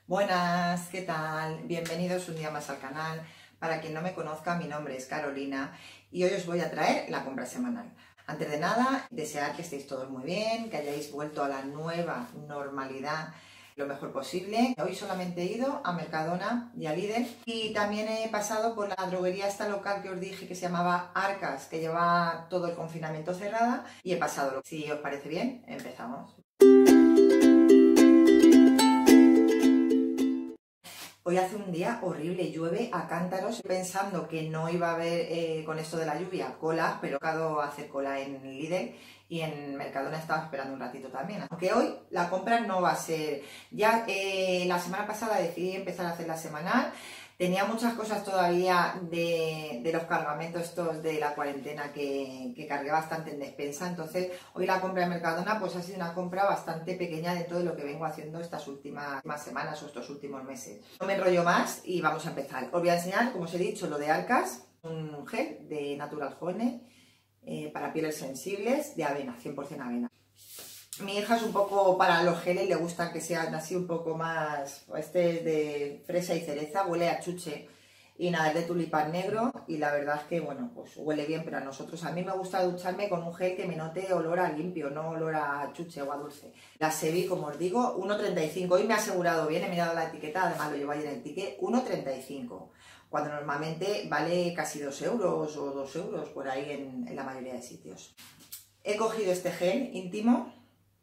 Buenas, ¿qué tal? Bienvenidos un día más al canal. Para quien no me conozca, mi nombre es Carolina y hoy os voy a traer la compra semanal. Antes de nada, desear que estéis todos muy bien, que hayáis vuelto a la nueva normalidad lo mejor posible. Hoy solamente he ido a Mercadona y a Lidl y también he pasado por la droguería esta local que os dije que se llamaba Arcas, que lleva todo el confinamiento cerrada, y he pasado. Si os parece bien, empezamos. Hoy hace un día horrible, llueve a cántaros, pensando que no iba a haber con esto de la lluvia cola, pero he tocado hacer cola en Lidl y en Mercadona estaba esperando un ratito también. Aunque hoy la compra no va a ser, ya la semana pasada decidí empezar a hacer la semanal. Tenía muchas cosas todavía de los cargamentos estos de la cuarentena que cargué bastante en despensa, entonces hoy la compra de Mercadona pues ha sido una compra bastante pequeña dentro de lo que vengo haciendo estas últimas semanas o estos últimos meses. No me enrollo más y vamos a empezar. Os voy a enseñar, como os he dicho, lo de Arcas, un gel de Natural Honey para pieles sensibles de avena, 100% avena. Mi hija es un poco, para los geles le gusta que sean así un poco más, este es de fresa y cereza, huele a chuche y nada, es de tulipán negro y la verdad es que bueno, pues huele bien, pero a mí me gusta ducharme con un gel que me note olor a limpio, no olor a chuche o a dulce. La Sevi, como os digo, 1,35, hoy me ha asegurado bien, he mirado la etiqueta, además lo llevo ayer en el ticket, 1,35, cuando normalmente vale casi 2 euros o 2 euros por ahí en la mayoría de sitios. He cogido este gel íntimo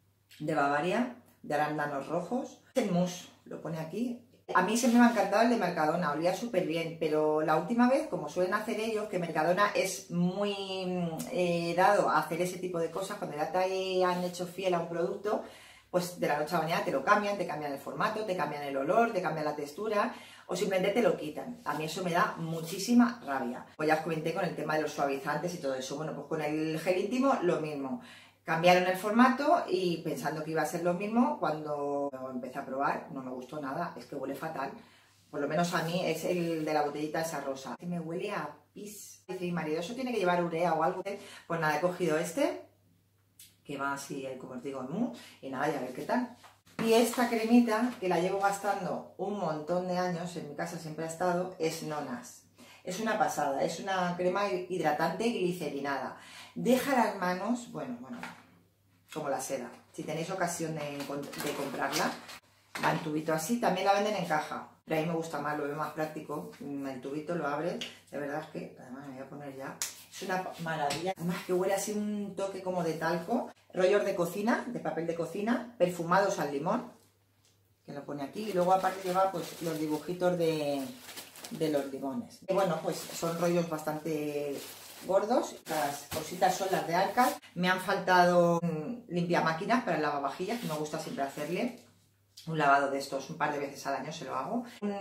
de Bavaria, de arándanos rojos. El mousse, lo pone aquí. A mí siempre me ha encantado el de Mercadona, olía súper bien, pero la última vez, como suelen hacer ellos, que Mercadona es muy dado a hacer ese tipo de cosas, cuando ya te han hecho fiel a un producto, pues de la noche a la mañana te lo cambian, te cambian el formato, te cambian el olor, te cambian la textura o simplemente te lo quitan. A mí eso me da muchísima rabia. Pues ya os comenté con el tema de los suavizantes y todo eso. Bueno, pues con el gel íntimo lo mismo. Cambiaron el formato y pensando que iba a ser lo mismo, cuando empecé a probar no me gustó nada, es que huele fatal. Por lo menos a mí es el de la botellita esa rosa. Que me huele a pis. Dice mi marido, ¿eso tiene que llevar urea o algo? Pues nada, he cogido este, que va así, como os digo, en mousse, y nada, ya a ver qué tal. Y esta cremita, que la llevo gastando un montón de años, en mi casa siempre ha estado, es Nonas. Es una pasada, es una crema hidratante glicerinada. Deja las manos, bueno, como la seda. Si tenéis ocasión de comprarla, va en tubito así, también la venden en caja. Pero a mí me gusta más, lo veo más práctico. El tubito lo abres, de verdad es que, además me voy a poner ya, es una maravilla. Además que huele así un toque como de talco. Rollos de cocina, de papel de cocina, perfumados al limón, que lo pone aquí. Y luego aparte lleva pues los dibujitos de los limones. Y bueno, pues son rollos bastante gordos. Las cositas son las de Arcas. Me han faltado limpiamáquinas para el lavavajillas, que me gusta siempre hacerle un lavado de estos un par de veces al año, se lo hago.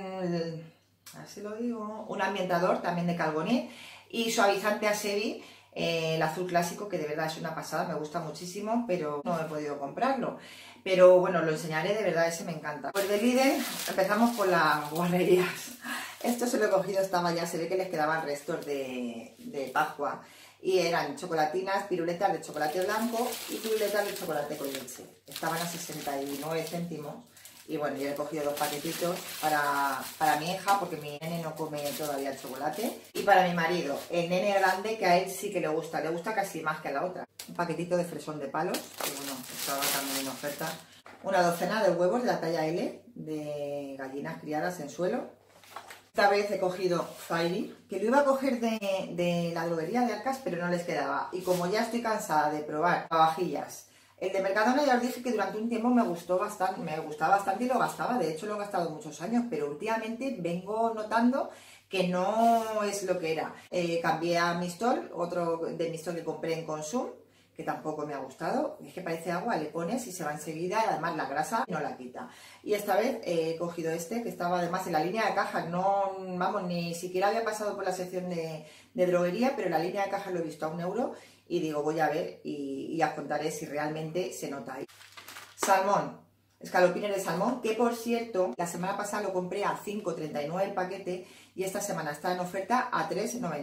Así lo digo. Un ambientador también de Calgonit y suavizante Asevi, el azul clásico, que de verdad es una pasada, me gusta muchísimo, pero no he podido comprarlo. Pero bueno, lo enseñaré, de verdad, ese me encanta. Pues de Lidl empezamos por las guarrerías. Esto se lo he cogido, estaba ya, se ve que les quedaban restos de Pascua. Y eran chocolatinas, piruletas de chocolate blanco y piruletas de chocolate con leche. Estaban a 69 céntimos. Y bueno, yo he cogido 2 paquetitos para mi hija, porque mi nene no come todavía el chocolate. Y para mi marido, el nene grande, que a él sí que le gusta casi más que a la otra. Un paquetito de fresón de palos, que bueno, estaba también en oferta. Una docena de huevos de la talla L, de gallinas criadas en suelo. Esta vez he cogido Fairy, que lo iba a coger de la droguería de Arcas, pero no les quedaba. Y como ya estoy cansada de probar lavavajillas, el de Mercadona ya os dije que durante un tiempo me gustaba bastante y lo gastaba. De hecho lo he gastado muchos años, pero últimamente vengo notando que no es lo que era. Cambié a Mistol, otro de Mistol que compré en Consum, que tampoco me ha gustado. Es que parece agua, le pones y se va enseguida, y además la grasa no la quita. Y esta vez he cogido este, que estaba además en la línea de caja, no, vamos, ni siquiera había pasado por la sección de droguería, pero en la línea de caja lo he visto a 1 euro y digo, voy a ver y os contaré si realmente se nota ahí. Salmón, escalopines de salmón, que por cierto, la semana pasada lo compré a 5,39 el paquete y esta semana está en oferta a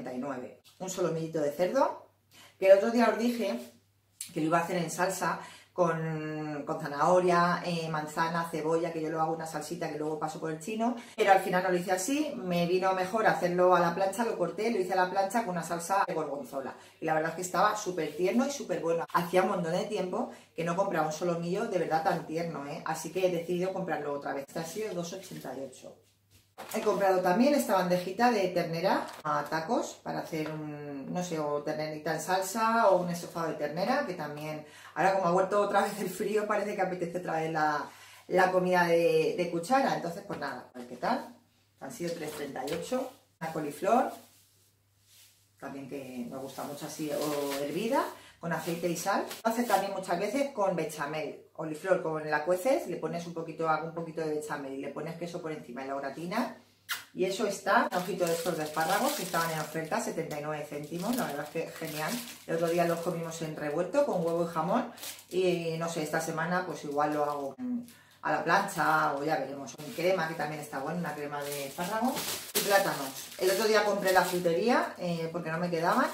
3,99. Un solomillito de cerdo, que el otro día os dije que lo iba a hacer en salsa, con zanahoria, manzana, cebolla, que yo lo hago una salsita que luego paso por el chino, pero al final no lo hice así, me vino mejor hacerlo a la plancha, lo corté, lo hice a la plancha con una salsa de gorgonzola y la verdad es que estaba súper tierno y súper bueno. Hacía un montón de tiempo que no compraba un solomillo de verdad tan tierno, así que he decidido comprarlo otra vez. Este ha sido 2,88. He comprado también esta bandejita de ternera a tacos para hacer un, no sé, o ternerita en salsa o un estofado de ternera, que también, ahora como ha vuelto otra vez el frío, parece que apetece traer la comida de cuchara. Entonces, pues nada, a ver qué tal. Han sido 3,38. Una coliflor, también que me gusta mucho así, o hervida, con aceite y sal. Lo hace también muchas veces con bechamel. Coliflor, con la cueces, le pones un poquito de bechamel y le pones queso por encima y la gratinas. Y eso está, un ojito de estos de espárragos que estaban en oferta, 79 céntimos, la verdad es que genial. El otro día los comimos en revuelto con huevo y jamón y no sé, esta semana pues igual lo hago a la plancha o ya veremos. Un crema que también está bueno, una crema de espárragos y plátanos. El otro día compré la frutería porque no me quedaban.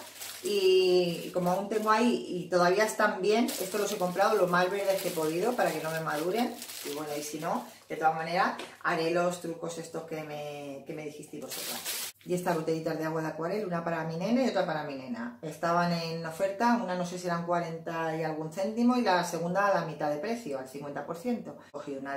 Y como aún tengo ahí y todavía están bien, esto los he comprado lo más verdes que he podido para que no me maduren. Y bueno, y si no, de todas maneras, haré los trucos estos que me dijisteis vosotras. Y estas botellitas de agua de acuarel, una para mi nene y otra para mi nena. Estaban en oferta, una no sé si eran 40 y algún céntimo y la segunda a la mitad de precio, al 50%. Cogí una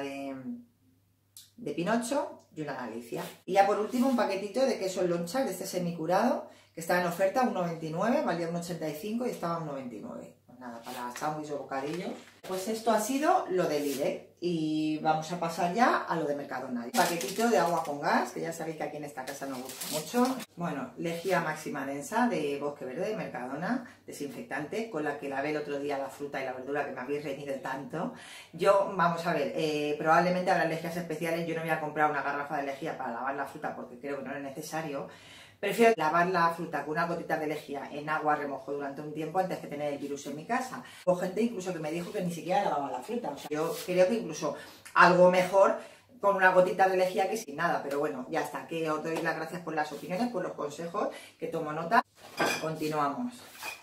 de Pinocho y una de Alicia. Y ya por último un paquetito de queso loncha de este semicurado que estaba en oferta, 1,29, valía 1,85 y estaba 1,29. Pues nada, para sándwich o bocadillo. Pues esto ha sido lo de Lidl y vamos a pasar ya a lo de Mercadona. Un paquetito de agua con gas, que ya sabéis que aquí en esta casa nos gusta mucho. Bueno, lejía máxima densa de Bosque Verde de Mercadona, desinfectante, con la que lavé el otro día la fruta y la verdura que me habéis reñido tanto. Yo, vamos a ver, probablemente habrá lejías especiales, yo no voy a comprar una garrafa de lejía para lavar la fruta porque creo que no es necesario. Prefiero lavar la fruta con una gotita de lejía en agua a remojo durante un tiempo antes que tener el virus en mi casa. Hubo gente incluso que me dijo que ni siquiera lavaba la fruta. O sea, yo creo que incluso algo mejor con una gotita de lejía que sin nada. Pero bueno, ya está. Que os doy las gracias por las opiniones, por los consejos, que tomo nota. Continuamos.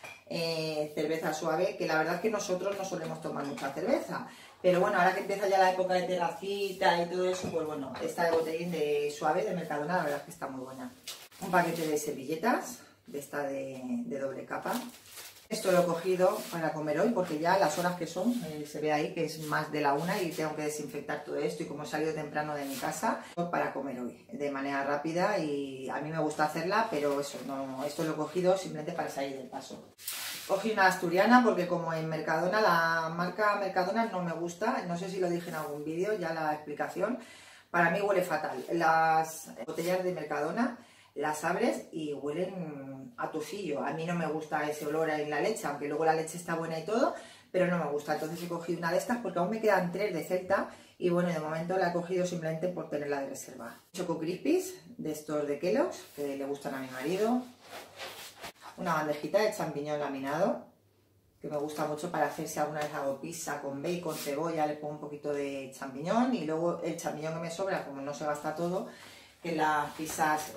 Cerveza suave, que la verdad es que nosotros no solemos tomar mucha cerveza. Pero bueno, ahora que empieza ya la época de terracita y todo eso, pues bueno, esta de botellín de suave de Mercadona, la verdad es que está muy buena. Un paquete de servilletas, de esta de doble capa. Esto lo he cogido para comer hoy porque ya las horas que son, se ve ahí que es más de la 1 y tengo que desinfectar todo esto y como he salido temprano de mi casa, para comer hoy de manera rápida y a mí me gusta hacerla, pero eso, no, esto lo he cogido simplemente para salir del paso. Cogí una asturiana porque como en Mercadona, la marca Mercadona no me gusta, no sé si lo dije en algún vídeo, ya la explicación, para mí huele fatal. Las botellas de Mercadona las abres y huelen a tufillo. A mí no me gusta ese olor en la leche, aunque luego la leche está buena y todo, pero no me gusta. Entonces he cogido una de estas porque aún me quedan 3 de Celta y bueno, de momento la he cogido simplemente por tenerla de reserva. Choco Crispies, de estos de Kellogg's, que le gustan a mi marido. Una bandejita de champiñón laminado, que me gusta mucho para hacer si alguna vez hago pizza con bacon, cebolla, le pongo un poquito de champiñón y luego el champiñón que me sobra, como no se gasta todo, que las pizzas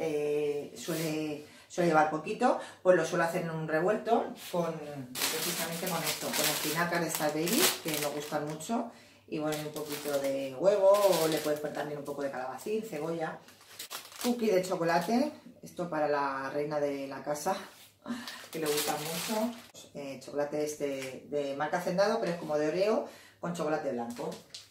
suele llevar poquito, pues lo suelo hacer en un revuelto precisamente con esto, con espinacas de Star Baby, que me gustan mucho, y bueno, un poquito de huevo, o le puedes poner también un poco de calabacín, cebolla. Cookie de chocolate, esto para la reina de la casa, que le gusta mucho. Chocolate este de marca Hacendado, pero es como de Oreo con chocolate blanco.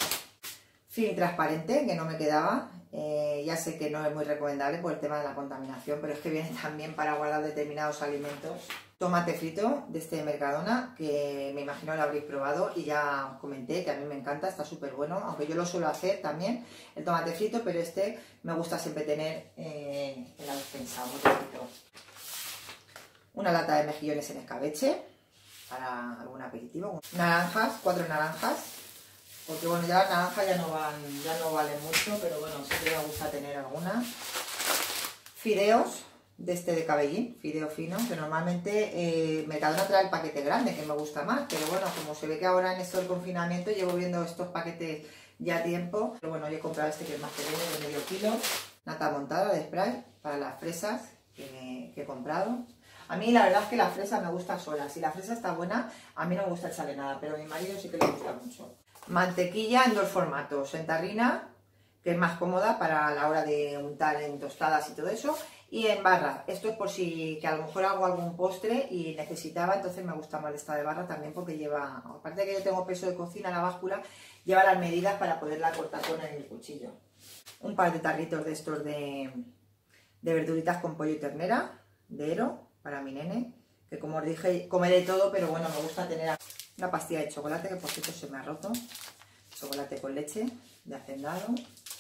Film transparente, que no me quedaba. Ya sé que no es muy recomendable por el tema de la contaminación, pero es que viene también para guardar determinados alimentos. Tomate frito de este Mercadona, que me imagino lo habréis probado y ya os comenté que a mí me encanta, está súper bueno, aunque yo lo suelo hacer también, el tomate frito, pero este me gusta siempre tener en la despensa, muy poquito. Una lata de mejillones en escabeche para algún aperitivo. Naranjas, 4 naranjas. Porque bueno, ya las naranjas ya no valen mucho, pero bueno, siempre me gusta tener algunas. Fideos de este de Cabellín, fideo fino, que normalmente Mercadona trae el paquete grande, que me gusta más, pero bueno, como se ve que ahora en esto del confinamiento llevo viendo estos paquetes ya a tiempo, pero bueno, yo he comprado este que es más pequeño, de medio kilo. Nata montada de spray para las fresas que he comprado. A mí la verdad es que la fresa me gusta sola. Si la fresa está buena, a mí no me gusta echarle nada, pero a mi marido sí que le gusta mucho. Mantequilla en dos formatos, en tarrina, que es más cómoda para la hora de untar en tostadas y todo eso, y en barra. Esto es por si que a lo mejor hago algún postre y necesitaba, entonces me gusta más esta de barra también porque lleva, aparte de que yo tengo peso de cocina, la báscula, lleva las medidas para poderla cortar con el cuchillo. Un par de tarritos de estos de verduritas con pollo y ternera, de Ero, para mi nene, que como os dije, come de todo, pero bueno, me gusta tener una pastilla de chocolate, que por cierto se me ha roto, chocolate con leche, de Hacendado.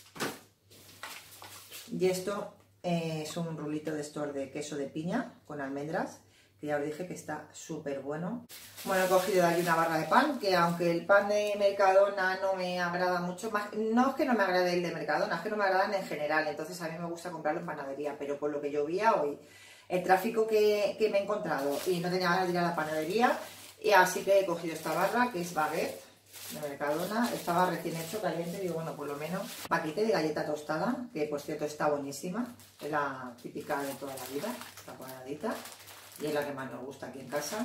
Y esto es un rulito de estos de queso de piña con almendras, que ya os dije que está súper bueno. Bueno, he cogido de aquí una barra de pan, que aunque el pan de Mercadona no me agrada mucho, más, no es que no me agrade el de Mercadona, es que no me agradan en general, entonces a mí me gusta comprarlo en panadería, pero por lo que llovía hoy, el tráfico que me he encontrado y no tenía ganas de ir a la panadería, y así que he cogido esta barra, que es baguette de Mercadona, estaba recién hecho, caliente, digo, bueno, por lo menos. Paquete de galleta tostada, que por cierto está buenísima, es la típica de toda la vida, está cuadradita, y es la que más nos gusta aquí en casa.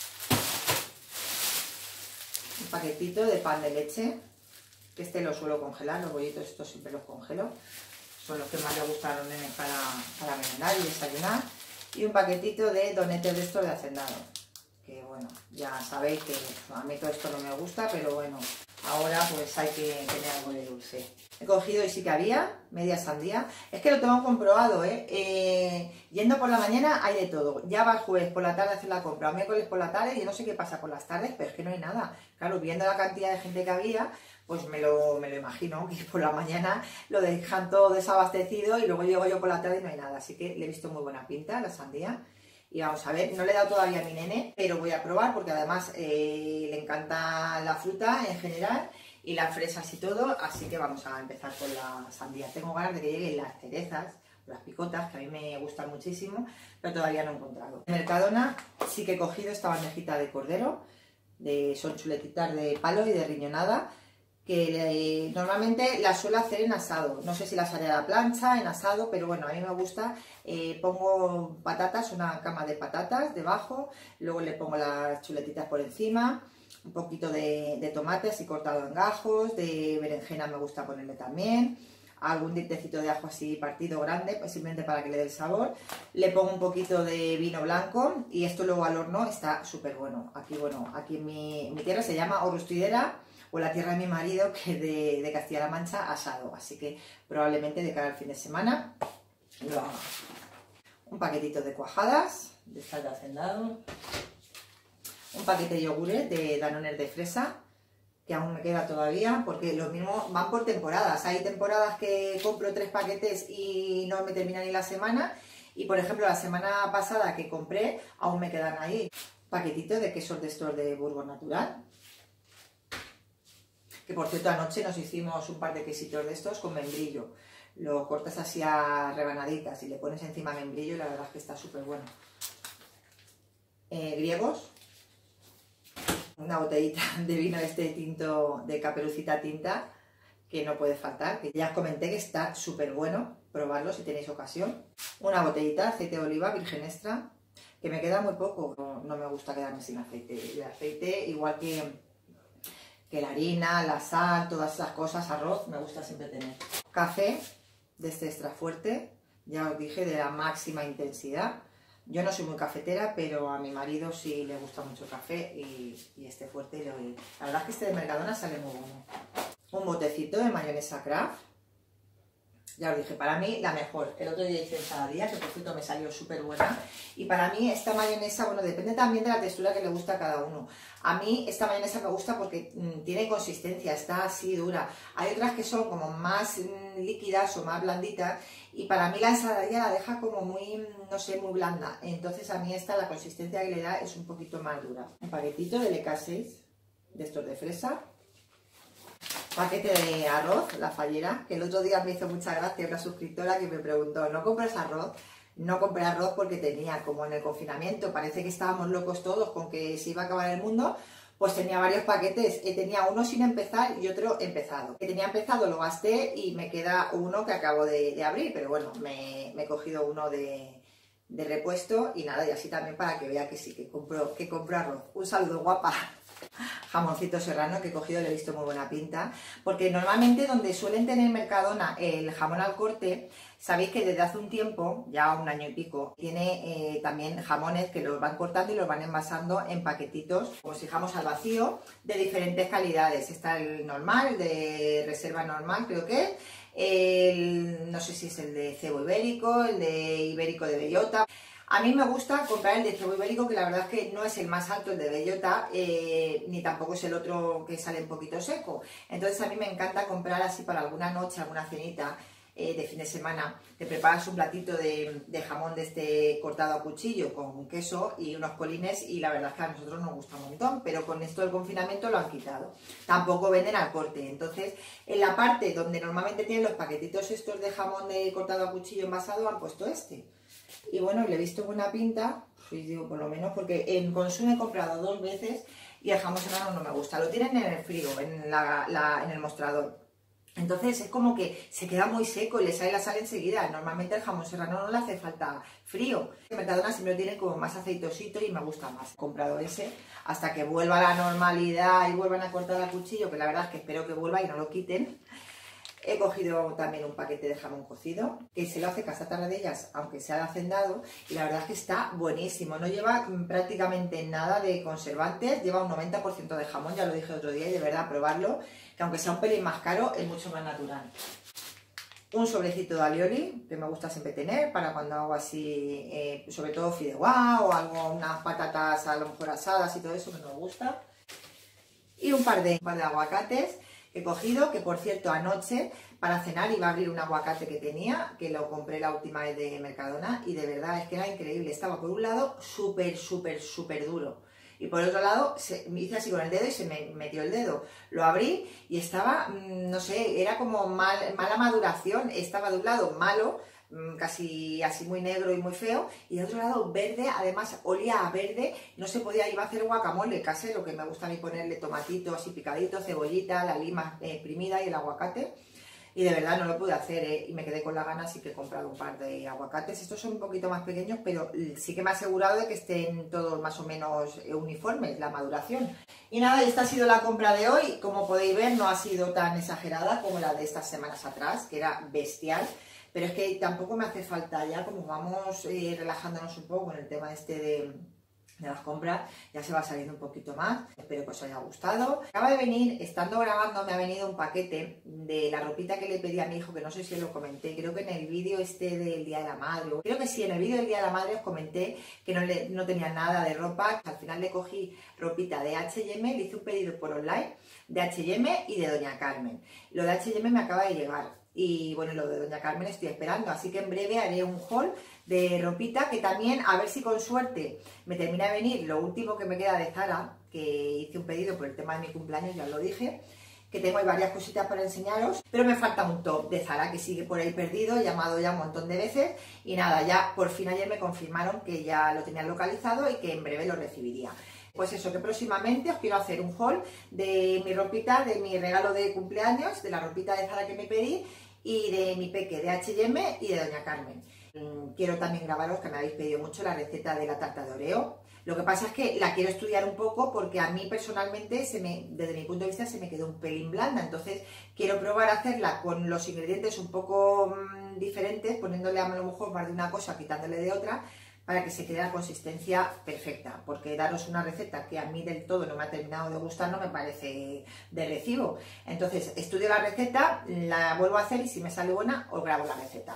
Un paquetito de pan de leche, que este lo suelo congelar, los bollitos estos siempre los congelo, son los que más le gustaron para merendar y desayunar. Y un paquetito de donetes de estos de Hacendado, que bueno, ya sabéis que a mí todo esto no me gusta, pero bueno, ahora pues hay que tener algo de dulce. He cogido, y sí que había, media sandía. Es que lo tengo comprobado, yendo por la mañana hay de todo. Ya va el jueves por la tarde a hacer la compra, o miércoles por la tarde, y no sé qué pasa por las tardes, pero es que no hay nada. Claro, viendo la cantidad de gente que había, pues me lo imagino, que por la mañana lo dejan todo desabastecido y luego llego yo por la tarde y no hay nada. Así que le he visto muy buena pinta la sandía. Y vamos a ver, no le he dado todavía a mi nene, pero voy a probar porque además le encanta la fruta en general y las fresas y todo, así que vamos a empezar con la sandía. Tengo ganas de que lleguen las cerezas, las picotas, que a mí me gustan muchísimo, pero todavía no he encontrado. En Mercadona sí que he cogido esta bandejita de cordero, son chuletitas de palo y de riñonada, que normalmente las suelo hacer en asado, no sé si las haré a la plancha, en asado, pero bueno, a mí me gusta, pongo patatas, una cama de patatas debajo, luego le pongo las chuletitas por encima, un poquito de tomate así cortado en gajos, de berenjena me gusta ponerle también, algún dientecito de ajo así partido grande, pues simplemente para que le dé el sabor, le pongo un poquito de vino blanco y esto luego al horno está súper bueno. Aquí, bueno, aquí en mi tierra se llama Orrustidera, o la tierra de mi marido, que es de Castilla-La Mancha, asado, así que probablemente de cara al fin de semana lo haga. Un paquetito de cuajadas, de estas de Hacendado, un paquete de yogures de Danones de fresa, que aún me queda todavía, porque los mismos van por temporadas. Hay temporadas que compro 3 paquetes y no me termina ni la semana, y por ejemplo la semana pasada que compré, aún me quedan ahí. Paquetito de quesos de estos de Burgos Natural, que por cierto anoche nos hicimos un par de quesitos de estos con membrillo. Lo cortas así a rebanaditas y le pones encima membrillo y la verdad es que está súper bueno. Griegos, una botellita de vino este tinto de Caperucita Tinta, que no puede faltar, que ya os comenté que está súper bueno, probarlo si tenéis ocasión. Una botellita de aceite de oliva virgen extra, que me queda muy poco, no me gusta quedarme sin aceite. El aceite, igual que la harina, la sal, todas esas cosas, arroz, me gusta siempre tener. Café de este extra fuerte, ya os dije, de la máxima intensidad. Yo no soy muy cafetera, pero a mi marido sí le gusta mucho el café y este fuerte. La verdad es que este de Mercadona sale muy bueno. Un botecito de mayonesa Kraft. Ya os dije, para mí la mejor. El otro día hice ensaladilla, que por cierto me salió súper buena. Y para mí esta mayonesa, bueno, depende también de la textura que le gusta a cada uno. A mí esta mayonesa me gusta porque tiene consistencia, está así dura. Hay otras que son como más líquidas o más blanditas. Y para mí la ensaladilla la deja como muy, no sé, muy blanda. Entonces a mí esta, la consistencia que le da es un poquito más dura. Un paquetito de LK6, de estos de fresa. Paquete de arroz, la fallera, que el otro día me hizo mucha gracia una suscriptora que me preguntó, ¿no compras arroz? No compré arroz porque tenía, como en el confinamiento, parece que estábamos locos todos con que se iba a acabar el mundo, pues tenía varios paquetes, tenía uno sin empezar y otro empezado. Que tenía empezado lo gasté y me queda uno que acabo de abrir, pero bueno, me he cogido uno de de repuesto y nada, y así también para que vea que sí, que compro arroz. Un saludo, guapa. Jamoncito serrano que he cogido, le he visto muy buena pinta, porque normalmente donde suelen tener Mercadona el jamón al corte, sabéis que desde hace un tiempo, ya un año y pico, tiene también jamones que los van cortando y los van envasando en paquetitos, como si dijéramos al vacío, de diferentes calidades. Está el normal, el de reserva normal, creo que es, no sé si es el de cebo ibérico, el de ibérico de bellota. A mí me gusta comprar el de cebo ibérico, que la verdad es que no es el más alto, el de bellota, ni tampoco es el otro que sale un poquito seco. Entonces a mí me encanta comprar así para alguna noche, alguna cenita de fin de semana. Te preparas un platito de jamón de este cortado a cuchillo con queso y unos colines, y la verdad es que a nosotros nos gusta un montón, pero con esto del confinamiento lo han quitado. Tampoco venden al corte. Entonces en la parte donde normalmente tienen los paquetitos estos de jamón de cortado a cuchillo envasado han puesto este. Y bueno, le he visto buena pinta, pues digo, por lo menos, porque en Consum he comprado 2 veces y el jamón serrano no me gusta. Lo tienen en el frigo, en el mostrador. Entonces es como que se queda muy seco y le sale la sal enseguida. Normalmente el jamón serrano no le hace falta frío. En Mercadona siempre lo tiene como más aceitosito y me gusta más. He comprado ese hasta que vuelva a la normalidad y vuelvan a cortar a cuchillo, que la verdad es que espero que vuelva y no lo quiten. He cogido también un paquete de jamón cocido, que se lo hace Casa Tarradellas, aunque sea de hacendado, y la verdad es que está buenísimo. No lleva prácticamente nada de conservantes, lleva un 90% de jamón, ya lo dije otro día, y de verdad probarlo, que aunque sea un pelín más caro, es mucho más natural. Un sobrecito de alioli, que me gusta siempre tener, para cuando hago así, sobre todo fideuá o algo, unas patatas a lo mejor asadas y todo eso que me gusta. Y un par de aguacates he cogido, que por cierto anoche para cenar iba a abrir un aguacate que tenía, que lo compré la última vez de Mercadona, y de verdad es que era increíble. Estaba por un lado súper duro, y por otro lado me hice así con el dedo y se me metió el dedo. Lo abrí y estaba, no sé, era como mala maduración. Estaba de un lado malo, casi así muy negro y muy feo, y de otro lado verde, además olía a verde, no se podía. Iba a hacer guacamole casero, que me gusta a mí ponerle tomatitos así picaditos, cebollita, la lima exprimida y el aguacate, y de verdad no lo pude hacer, y me quedé con la gana, así que he comprado un par de aguacates. Estos son un poquito más pequeños, pero sí que me he asegurado de que estén todos más o menos uniformes la maduración. Y nada, esta ha sido la compra de hoy. Como podéis ver, no ha sido tan exagerada como la de estas semanas atrás, que era bestial. Pero es que tampoco me hace falta ya, como vamos relajándonos un poco con el tema este de las compras, ya se va saliendo un poquito más. Espero que os haya gustado. Acaba de venir, estando grabando, me ha venido un paquete de la ropita que le pedí a mi hijo, que no sé si os lo comenté, creo que en el vídeo este del Día de la Madre, creo que sí, en el vídeo del Día de la Madre os comenté que no tenía nada de ropa. Al final le cogí ropita de H&M, le hice un pedido por online de H&M y de Doña Carmen. Lo de H&M me acaba de llegar. Y bueno, lo de Doña Carmen estoy esperando, así que en breve haré un haul de ropita, que también, a ver si con suerte me termina de venir lo último que me queda de Zara, que hice un pedido por el tema de mi cumpleaños, ya os lo dije, que tengo ahí varias cositas para enseñaros, pero me falta un top de Zara que sigue por ahí perdido, llamado ya un montón de veces, y nada, ya por fin ayer me confirmaron que ya lo tenían localizado y que en breve lo recibiría. Pues eso, que próximamente os quiero hacer un haul de mi ropita, de mi regalo de cumpleaños, de la ropita de Zara que me pedí, y de mi peque de H&M y de Doña Carmen. Quiero también grabaros, que me habéis pedido mucho, la receta de la tarta de Oreo. Lo que pasa es que la quiero estudiar un poco, porque a mí personalmente, desde mi punto de vista, se me quedó un pelín blanda. Entonces quiero probar a hacerla con los ingredientes un poco diferentes, poniéndole a lo mejor más de una cosa, quitándole de otra, para que se quede la consistencia perfecta, porque daros una receta que a mí del todo no me ha terminado de gustar no me parece de recibo. Entonces estudio la receta, la vuelvo a hacer, y si me sale buena os grabo la receta.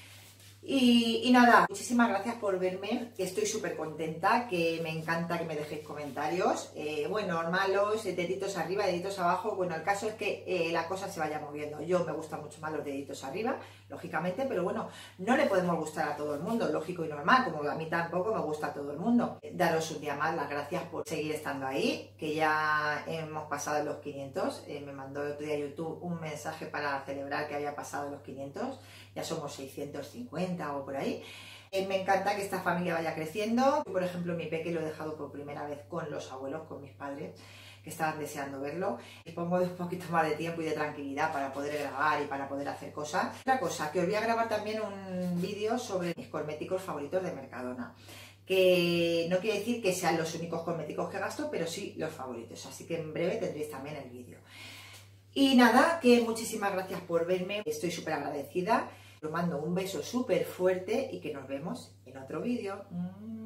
Y nada, muchísimas gracias por verme, que estoy súper contenta, que me encanta que me dejéis comentarios, buenos, malos, deditos arriba, deditos abajo. Bueno, el caso es que la cosa se vaya moviendo. Yo me gustan mucho más los deditos arriba, lógicamente, pero bueno, no le podemos gustar a todo el mundo, lógico y normal, como a mí tampoco me gusta a todo el mundo. Daros un día más las gracias por seguir estando ahí, que ya hemos pasado los 500, me mandó el otro día YouTube un mensaje para celebrar que había pasado los 500, ya somos 650 o por ahí. Me encanta que esta familia vaya creciendo. Por ejemplo, mi peque lo he dejado por primera vez con los abuelos, con mis padres, que estaban deseando verlo. Dispongo de un poquito más de tiempo y de tranquilidad para poder grabar y para poder hacer cosas. Otra cosa, que os voy a grabar también un vídeo sobre mis cosméticos favoritos de Mercadona, que no quiere decir que sean los únicos cosméticos que gasto, pero sí los favoritos, así que en breve tendréis también el vídeo. Y nada, que muchísimas gracias por verme, estoy súper agradecida. Os mando un beso súper fuerte y que nos vemos en otro vídeo.